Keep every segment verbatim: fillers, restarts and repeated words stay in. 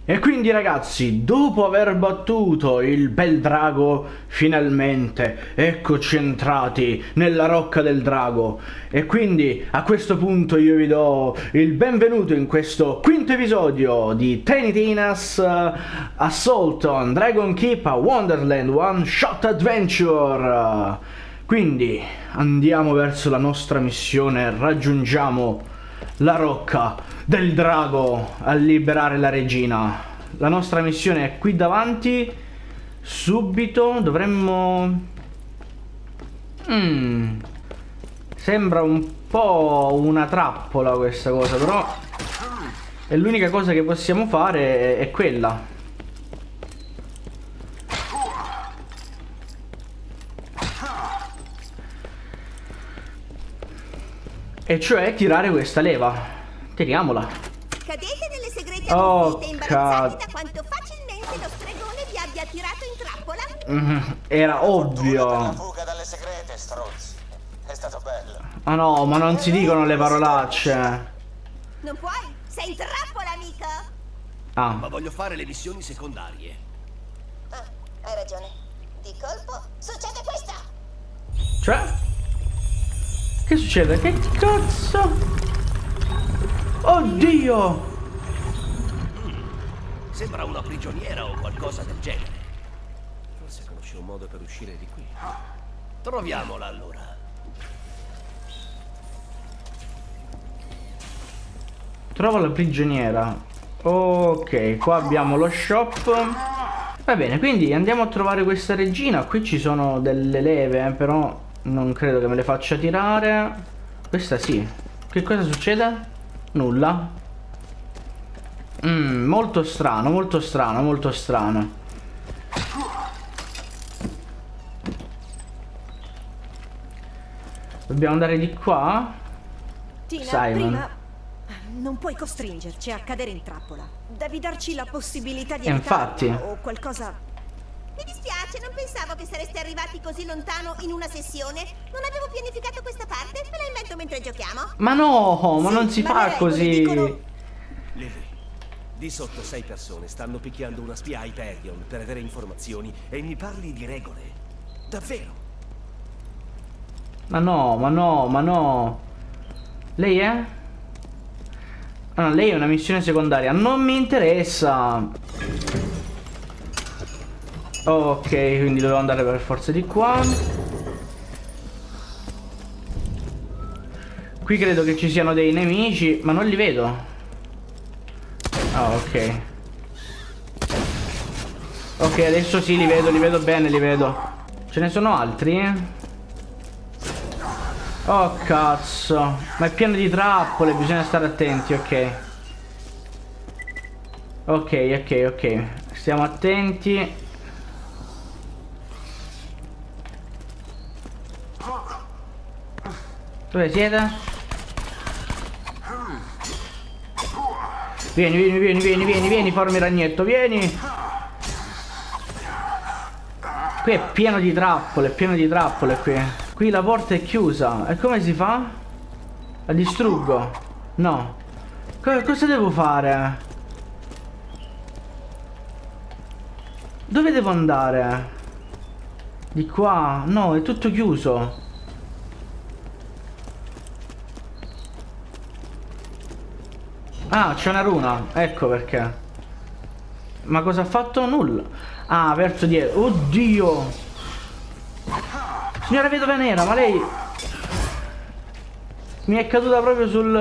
E quindi ragazzi, dopo aver battuto il bel drago, finalmente eccoci entrati nella rocca del drago. E quindi a questo punto io vi do il benvenuto in questo quinto episodio di Tiny Tina's uh, Assault on Dragon Keep a Wonderland One Shot Adventure. Quindi andiamo verso la nostra missione, raggiungiamo la rocca del drago a liberare la regina. La nostra missione è qui davanti. Subito dovremmo... Mm. Sembra un po' una trappola questa cosa, però è l'unica cosa che possiamo fare, è, è quella. E cioè tirare questa leva. Tiriamola. Cadete nelle segrete Oh, ammuffite, ca... imbarazzati da quanto facilmente lo stregone vi abbia tirato in trappola. Mm, era ovvio. La fuga dalle segrete, stronzi. È stato bello. Ah no, ma non si dicono le parolacce. Non puoi, sei in trappola, amico. Ah. Ma voglio fare le missioni secondarie. Ah, hai ragione. Di colpo succede questa. Cioè? Che succede? Che cazzo? Oddio! Sembra una prigioniera o qualcosa del genere. Forse conosce un modo per uscire di qui. Troviamola allora. Trova la prigioniera. Ok, qua abbiamo lo shop. Va bene, quindi andiamo a trovare questa regina. Qui ci sono delle leve, eh, però non credo che me le faccia tirare. Questa sì. Che cosa succede? Nulla. Mm, molto strano, molto strano, molto strano. Dobbiamo andare di qua. Tina, Simon. prima non puoi costringerci a cadere in trappola. Devi darci la possibilità di E infatti. evitarla o qualcosa. Mi dispiace, non pensavo che sareste arrivati così lontano in una sessione. Non avevo pianificato questa parte, me la invento mentre giochiamo. Ma no, ma Sì, non si ma fa le regole così. dicono- Lily, di sotto sei persone stanno picchiando una spia a Hyperion per avere informazioni e mi parli di regole. Davvero? Ma no, ma no, ma no. Lei è? Ah, no, lei è una missione secondaria. Non mi interessa. Ok, quindi dovevo andare per forza di qua. Qui credo che ci siano dei nemici, ma non li vedo. Ah, ok. Ok, adesso sì, li vedo, li vedo bene, li vedo. Ce ne sono altri? Oh cazzo. Ma è pieno di trappole, bisogna stare attenti, ok. Ok, ok, ok. Stiamo attenti. Dove siete? Vieni, vieni, vieni, vieni, vieni, vieni, formi ragnetto, vieni. Qui è pieno di trappole, è pieno di trappole qui. Qui la porta è chiusa. E come si fa? La distruggo? No. Co- cosa devo fare? Dove devo andare? Di qua? No, è tutto chiuso. Ah, c'è una runa. Ecco perché. Ma cosa ha fatto? Nulla. Ah, aperto dietro. Oddio. Signora vedova nera, ma lei mi è caduta proprio sul...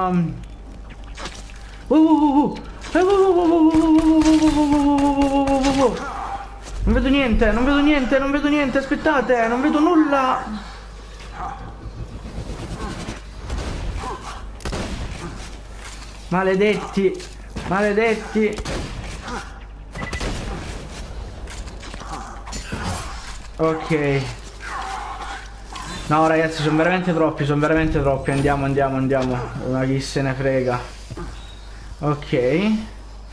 Non vedo niente, non vedo niente, non vedo niente, aspettate, non vedo nulla. Maledetti, maledetti. Ok. No ragazzi, sono veramente troppi, sono veramente troppi. Andiamo, andiamo, andiamo. Ma chi se ne frega. Ok. Ehi,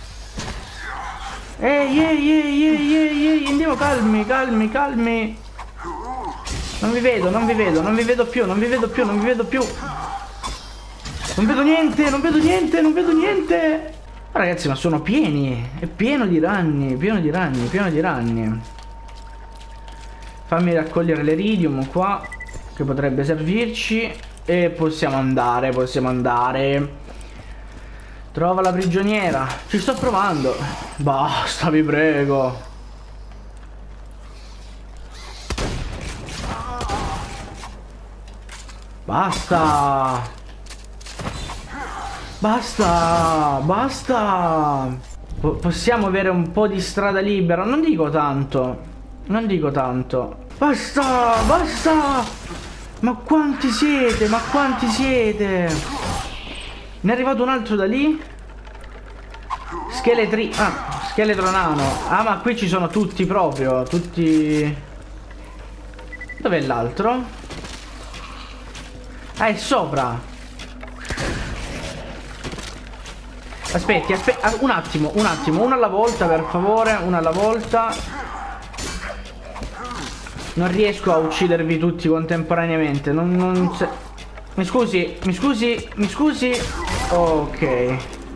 ehi, ehi, ehi, ehi, ehi. Andiamo calmi, calmi, calmi. Non vi vedo, non vi vedo, non vi vedo più, non vi vedo più, non vi vedo più. Non vedo niente, non vedo niente, non vedo niente. Ragazzi, ma sono pieni. È pieno di ragni, pieno di ragni, pieno di ragni. Fammi raccogliere l'iridium qua, che potrebbe servirci. E possiamo andare, possiamo andare. Trova la prigioniera. Ci sto provando. Basta, vi prego. Basta. Basta. Basta. Po- possiamo avere un po' di strada libera. Non dico tanto. Non dico tanto. Basta. Basta. Ma quanti siete? Ma quanti siete? Ne è arrivato un altro da lì. Scheletri... Ah, scheletro nano. Ah, ma qui ci sono tutti proprio. Tutti... Dov'è l'altro? Ah, è sopra. Aspetti, aspetti, un attimo, un attimo, uno alla volta, per favore, uno alla volta. Non riesco a uccidervi tutti contemporaneamente. Non, non se... Mi scusi, mi scusi, mi scusi. Ok.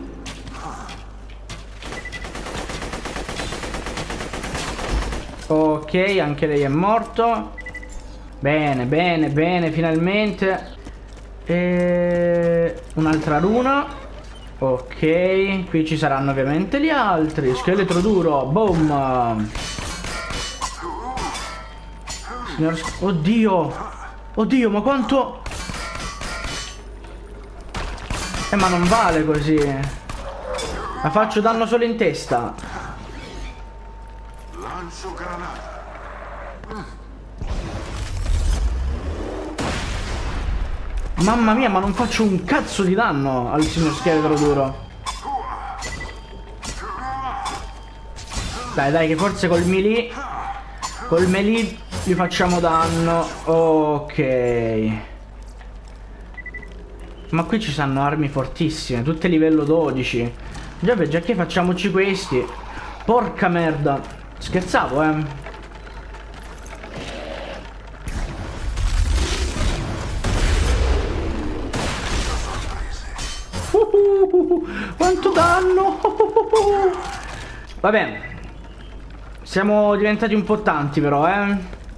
Ok, anche lei è morto. Bene, bene, bene, finalmente. E... un'altra runa. Ok, qui ci saranno ovviamente gli altri. Scheletro duro, boom. Signor... Oddio. Oddio, ma quanto... Eh, ma non vale così. Ma faccio danno solo in testa. Lancio granata. Mamma mia, ma non faccio un cazzo di danno al signor scheletro duro. Dai, dai, che forse col melee, col melee gli facciamo danno. Ok. Ma qui ci stanno armi fortissime, tutte livello dodici. Già, beh, già che facciamoci questi. Porca merda. Scherzavo, eh. Uh, quanto danno! Vabbè, siamo diventati un po' tanti però, eh.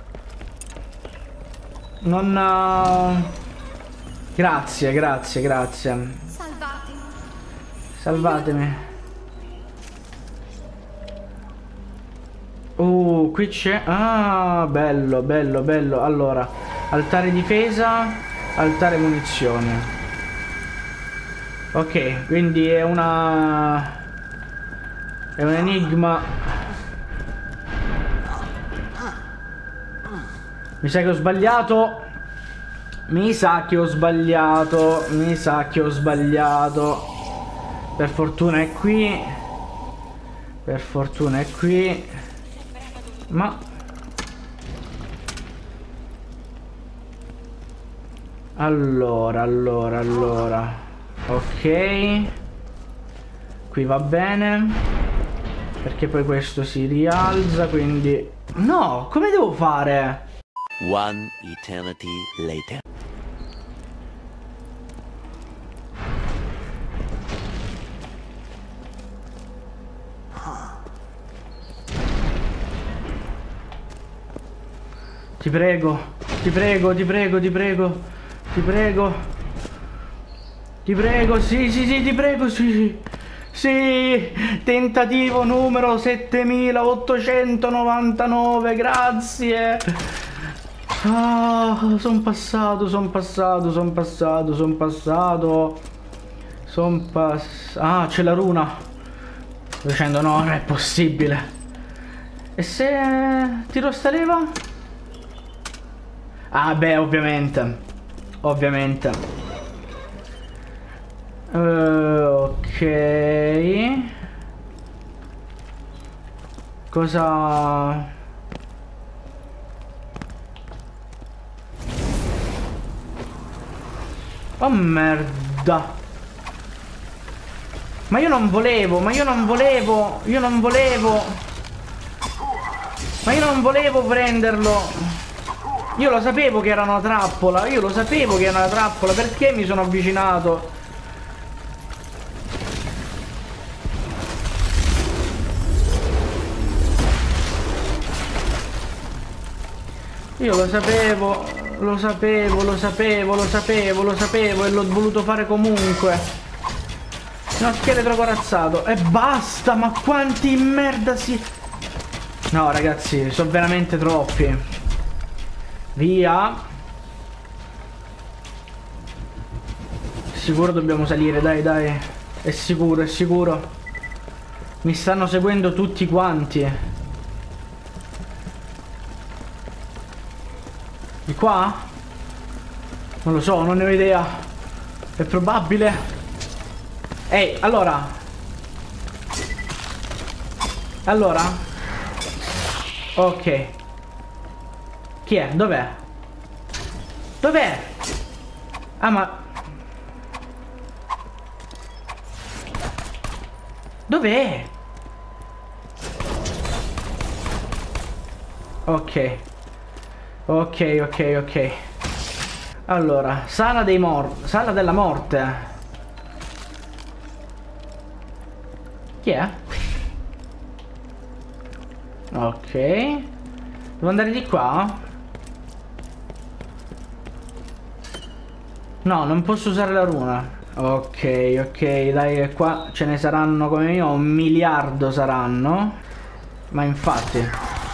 Non... Uh... Grazie, grazie, grazie. Salvatemi. Salvatemi. Uh, qui c'è... Ah, bello, bello, bello. Allora, altare difesa, altare munizioni. Ok, quindi è una... È un enigma. Mi sa che ho sbagliato. Mi sa che ho sbagliato. Mi sa che ho sbagliato. Per fortuna è qui. Per fortuna è qui. Ma... Allora, allora, allora... Ok, qui va bene, perché poi questo si rialza, quindi... No, come devo fare? One eternity later. Ti prego, ti prego, ti prego, ti prego, ti prego. Ti prego, sì, sì, sì, ti prego, sì. Sì, tentativo numero settemilaottocentonovantanove, grazie. Ah, sono passato, sono passato, sono passato, sono passato. Sono passato. Ah, c'è la runa. Sto dicendo, no, non è possibile. E se tiro sta leva? Ah, beh, ovviamente. Ovviamente. Uh, ok. Cosa... Oh merda. Ma io non volevo, ma io non volevo, io non volevo. Ma io non volevo prenderlo. Io lo sapevo che era una trappola, io lo sapevo che era una trappola, perché mi sono avvicinato? Io lo sapevo, lo sapevo, lo sapevo, lo sapevo, lo sapevo e l'ho voluto fare comunque. Uno scheletro corazzato. E basta, ma quanti merda si... No ragazzi, sono veramente troppi. Via. Sicuro dobbiamo salire, dai, dai. È sicuro, è sicuro. Mi stanno seguendo tutti quanti. Di qua? Non lo so, non ne ho idea. È probabile. Ehi, allora. Allora. Ok. Chi è? Dov'è? Dov'è? Ah, ma... Dov'è? Ok. Ok, ok, ok. Allora, sala dei morti. Sala della morte. Chi è? Ok. Devo andare di qua? No, non posso usare la runa. Ok, ok, dai, qua ce ne saranno come io, un miliardo saranno. Ma infatti...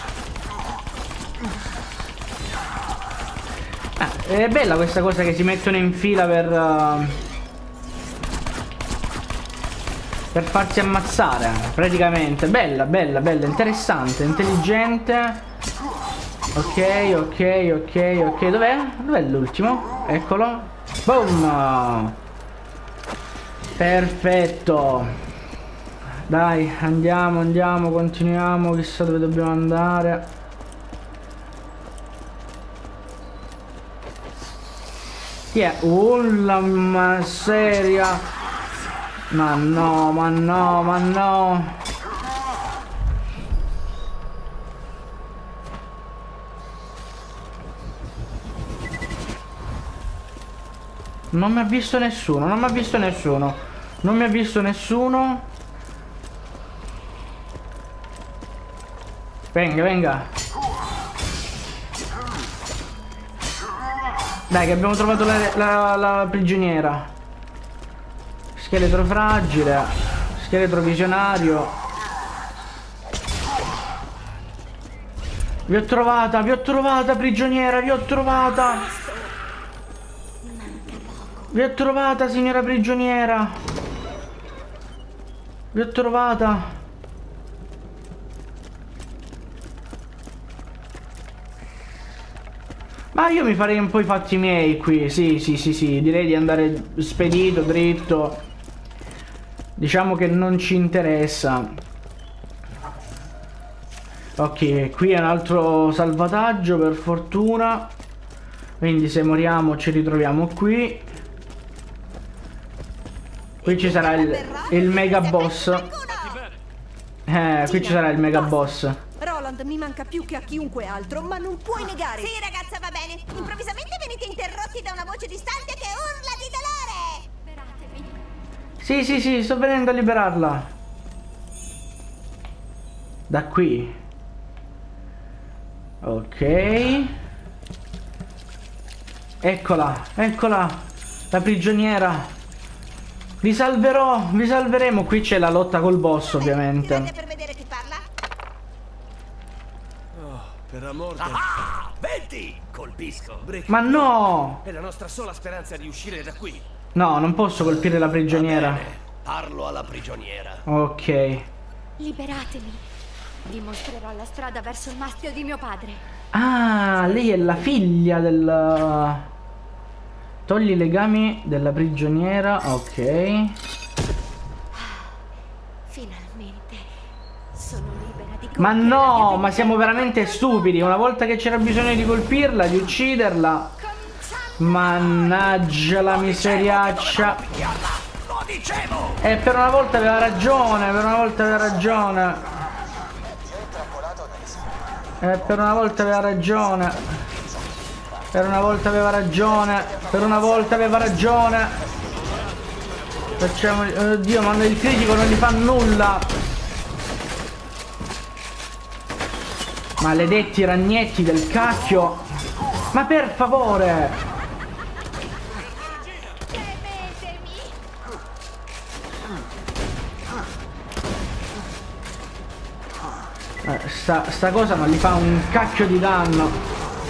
È bella questa cosa che si mettono in fila per uh, per farsi ammazzare praticamente. Bella, bella, bella, interessante, intelligente. Ok, ok, ok, ok. Dov'è? Dov'è l'ultimo? Eccolo. Boom. Perfetto. Dai, andiamo, andiamo, continuiamo. Chissà dove dobbiamo andare. Chi è? Uh, la miseria. Ma no, ma no, ma no. Non mi ha visto nessuno, non mi ha visto nessuno. Non mi ha visto nessuno. Venga, venga. Dai che abbiamo trovato la, la, la prigioniera. Scheletro fragile. Scheletro visionario. Vi ho trovata, vi ho trovata prigioniera, vi ho trovata. Vi ho trovata signora prigioniera. Vi ho trovata. Ma io mi farei un po' i fatti miei qui. Sì, sì, sì, sì. Direi di andare spedito, dritto. Diciamo che non ci interessa. Ok, qui è un altro salvataggio per fortuna. Quindi se moriamo ci ritroviamo qui. Qui ci sarà il, il mega boss. Eh, qui ci sarà il mega boss. Roland mi manca più che a chiunque altro, ma non puoi negare. Sì, ragazza, va bene. Improvvisamente venite interrotti da una voce distante che urla di dolore. Liberatevi. Sì, sì, sì, sto venendo a liberarla. Da qui. Ok. Eccola, eccola. La prigioniera. Vi salverò, vi salveremo. Qui c'è la lotta col boss, ovviamente. Ti per vedere chi parla? Oh, per amor del... Ah, venti! Colpisco. Brick. Ma no! È la nostra sola speranza di uscire da qui. No, non posso colpire la prigioniera. Parlo alla prigioniera. Ok. Liberatemi. Dimostrerò la strada verso il mastio di mio padre. Ah, lei è la figlia del... Togli i legami della prigioniera. Ok. Finalmente sono libera di Ma compiere la no, mia ma vita. siamo veramente stupidi. Una volta che c'era bisogno di colpirla, di ucciderla. Mannaggia la miseriaccia. Lo dicevo! E per una volta aveva ragione, per una volta aveva ragione. E per una volta aveva ragione. Per una volta aveva ragione. Per una volta aveva ragione. Facciamo... Oddio, ma il critico non gli fa nulla. Maledetti ragnetti del cacchio. Ma per favore! Eh, sta, sta cosa non gli fa un cacchio di danno.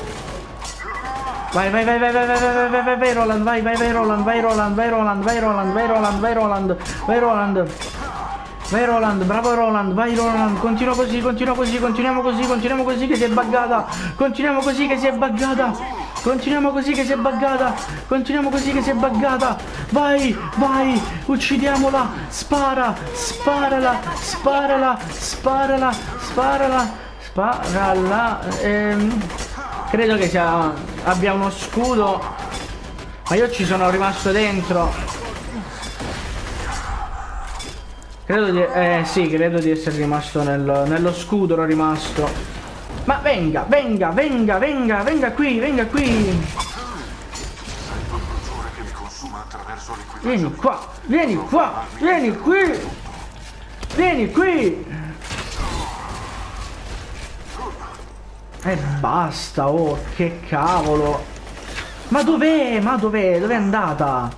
Vai, vai, vai, vai, vai, vai, vai, vai, vai, vai, Roland, vai, vai, vai, Roland, vai, Roland, vai, Roland, vai, Roland, vai, Roland, vai, Roland, vai, Roland. Vai Roland, bravo Roland, vai Roland, continua così, continua così, continuiamo così, continuiamo così che si è buggata, continuiamo così che si è buggata, continuiamo così che si è buggata, continuiamo così che si è buggata, vai, vai, uccidiamola, spara, sparala, sparala, sparala, sparala, sparala, ehm, credo che sia, abbia uno scudo, ma io ci sono rimasto dentro. Credo di... Eh sì, credo di essere rimasto nel, nello scudo, ero rimasto. Ma venga, venga, venga, venga, venga qui, venga qui. Vieni qua, vieni qua, vieni qui. Vieni qui. E basta, oh, che cavolo. Ma dov'è? Ma dov'è? Dov'è andata?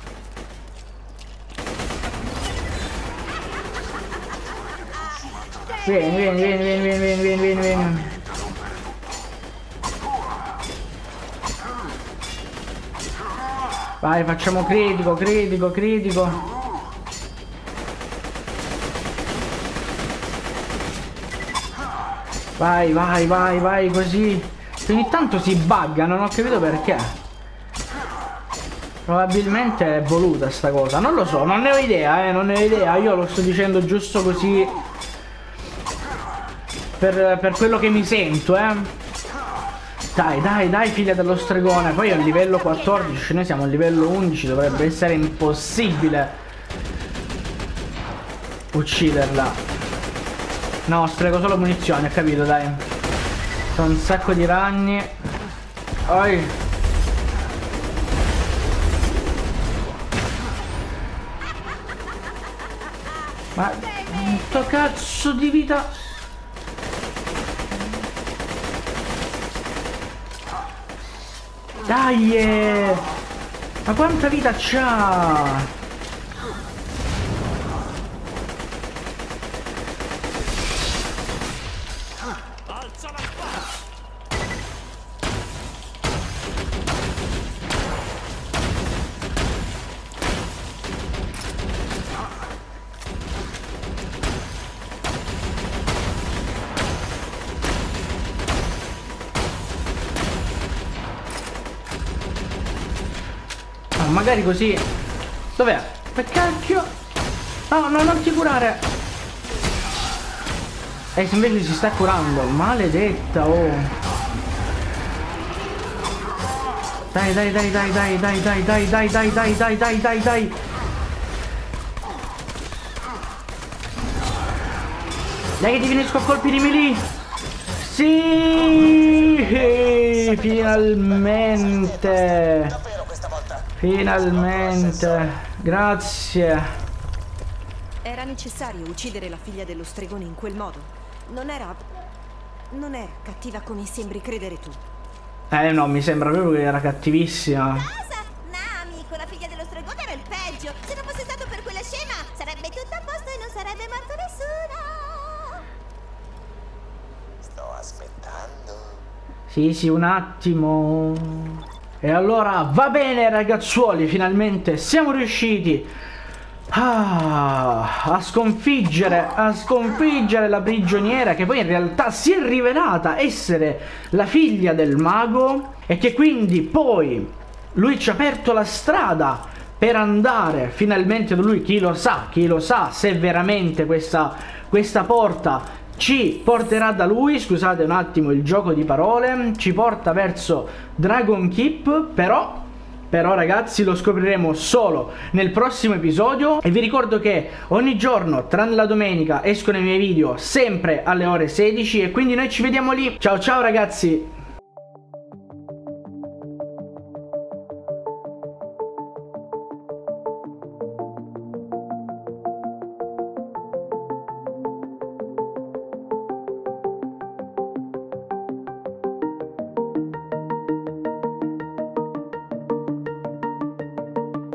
Vieni, vieni, vieni, vieni, vieni, vieni, vieni, vieni, vieni. Vai, facciamo critico, critico, critico. Vai, vai, vai, vai, così. Ogni tanto si bugga, non ho capito perché. Probabilmente è voluta sta cosa, non lo so, non ne ho idea, eh, non ne ho idea. Io lo sto dicendo giusto così. Per, per quello che mi sento, eh. Dai, dai, dai, figlia dello stregone. Poi è a livello quattordici, noi siamo a livello undici. Dovrebbe essere impossibile ucciderla. No, sprego solo munizioni, ho capito, dai. Sono un sacco di ragni. Oi. Ma sto cazzo di vita. Dai! Eh. Ma quanta vita c'ha? Alza la spada! Magari così. Dov'è? Per cacchio. No, no, non ti curare. E se invece si sta curando. Maledetta, oh. Dai, dai, dai, dai, dai, dai, dai, dai, dai, dai, dai, dai, dai, dai, dai. Dai che ti finisco a colpi di melee. Sì, finalmente. Finalmente, grazie. Era necessario uccidere la figlia dello stregone in quel modo. Non era... non era cattiva come sembri credere tu. Eh no, mi sembra proprio che era cattivissima. Cosa? Nami, con la figlia dello stregone era il peggio. Se non fosse stato per quella scema, sarebbe tutto a posto e non sarebbe morto nessuno. Sto aspettando. Sì, sì, un attimo. E allora va bene ragazzuoli, finalmente siamo riusciti ah, a sconfiggere, a sconfiggere la prigioniera, che poi in realtà si è rivelata essere la figlia del mago, e che quindi poi lui ci ha aperto la strada per andare finalmente da lui. Chi lo sa, chi lo sa se veramente questa, questa porta ci porterà da lui. Scusate un attimo il gioco di parole. Ci porta verso Dragon Keep. Però Però ragazzi lo scopriremo solo nel prossimo episodio. E vi ricordo che ogni giorno tranne la domenica escono i miei video sempre alle ore sedici. E quindi noi ci vediamo lì. Ciao ciao ragazzi.